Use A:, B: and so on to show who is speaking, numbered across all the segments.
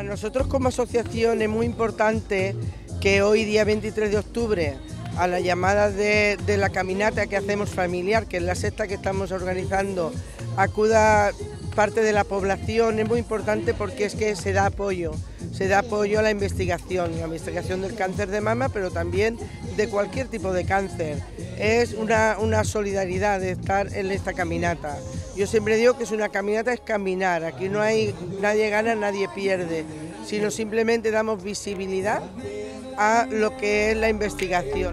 A: nosotros como asociación es muy importante que hoy, día 23 de octubre, a la llamada de la caminata que hacemos familiar, que es la sexta que estamos organizando, acuda parte de la población. Es muy importante porque es que se da apoyo a la investigación del cáncer de mama, pero también de cualquier tipo de cáncer. Es una solidaridad de estar en esta caminata. Yo siempre digo que una caminata es caminar, aquí no hay nadie gana, nadie pierde, sino simplemente damos visibilidad a lo que es la investigación.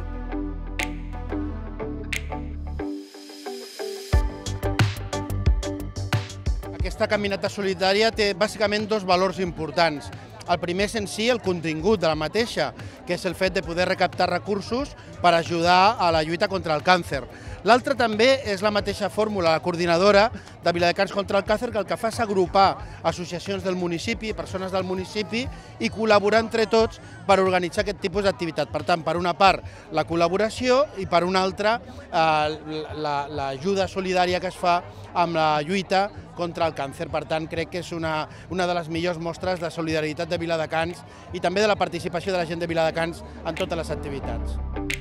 B: Aquesta caminata solidària té bàsicament dos valors importants. El primer és en si el contingut de la mateixa, que és el fet de poder recaptar recursos per ajudar a la lluita contra el càncer. L'altre també és la mateixa fórmula, la coordinadora de Viladecans contra el càncer, que el que fa és agrupar associacions del municipi, persones del municipi, i col·laborar entre tots per organitzar aquest tipus d'activitat. Per tant, per una part, la col·laboració i per una altra, l'ajuda solidària que es fa amb la lluita contra el càncer. Per tant, crec que és una de les millors mostres de solidaritat de Viladecans i també de la participació de la gent de Viladecans en totes les activitats.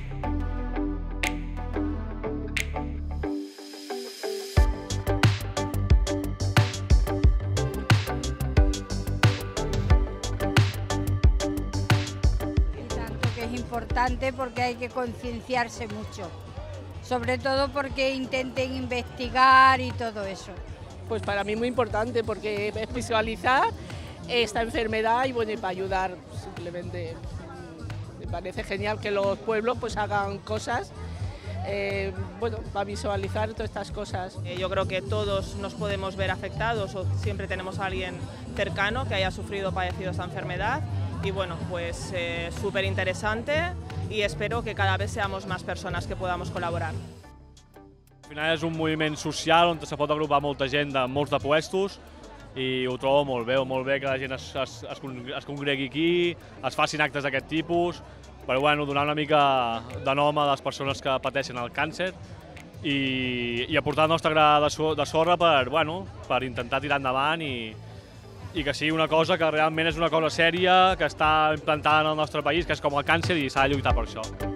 C: Es importante porque hay que concienciarse mucho, sobre todo porque intenten investigar y todo eso.
D: Pues para mí muy importante porque es visualizar esta enfermedad y bueno, y para ayudar simplemente. Me parece genial que los pueblos pues hagan cosas bueno, para visualizar todas estas cosas.
E: Yo creo que todos nos podemos ver afectados o siempre tenemos a alguien cercano que haya sufrido o padecido esta enfermedad. Y bueno, pues súper interesante y espero que cada vez seamos más personas que podamos colaborar.
F: Al final és un moviment social on se pot agrupar molta gent de molts de puestos i ho trobo molt bé que la gent es congregui aquí, es facin actes d'aquest tipus, per donar una mica de nom a les persones que pateixen el càncer i aportar el nostre gra de sorra per intentar tirar endavant i que sigui una cosa que realment és una cosa sèria, que està implantada en el nostre país, que és com el càncer i s'ha de lluitar per això.